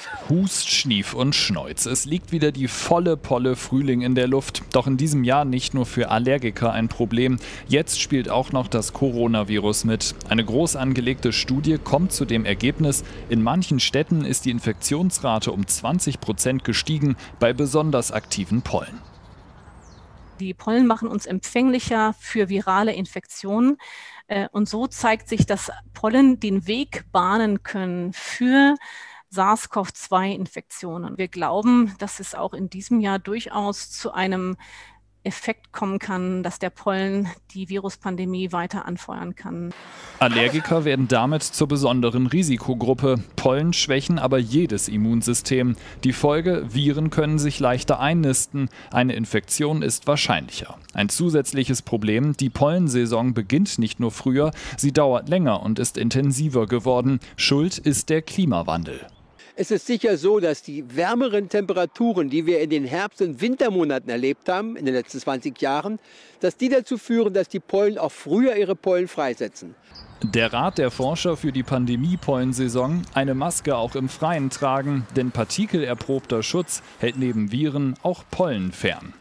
Hust, Schnief und Schneuz. Es liegt wieder die volle Polle Frühling in der Luft. Doch in diesem Jahr nicht nur für Allergiker ein Problem. Jetzt spielt auch noch das Coronavirus mit. Eine groß angelegte Studie kommt zu dem Ergebnis, in manchen Städten ist die Infektionsrate um 20% gestiegen bei besonders aktiven Pollen. Die Pollen machen uns empfänglicher für virale Infektionen. Und so zeigt sich, dass Pollen den Weg bahnen können für SARS-CoV-2-Infektionen. Wir glauben, dass es auch in diesem Jahr durchaus zu einem Effekt kommen kann, dass der Pollen die Viruspandemie weiter anfeuern kann. Allergiker werden damit zur besonderen Risikogruppe. Pollen schwächen aber jedes Immunsystem. Die Folge: Viren können sich leichter einnisten. Eine Infektion ist wahrscheinlicher. Ein zusätzliches Problem: Die Pollensaison beginnt nicht nur früher, sie dauert länger und ist intensiver geworden. Schuld ist der Klimawandel. Es ist sicher so, dass die wärmeren Temperaturen, die wir in den Herbst- und Wintermonaten erlebt haben, in den letzten 20 Jahren, dass die dazu führen, dass die Pollen auch früher ihre Pollen freisetzen. Der Rat der Forscher für die Pandemie-Pollensaison: eine Maske auch im Freien tragen, denn partikelerprobter Schutz hält neben Viren auch Pollen fern.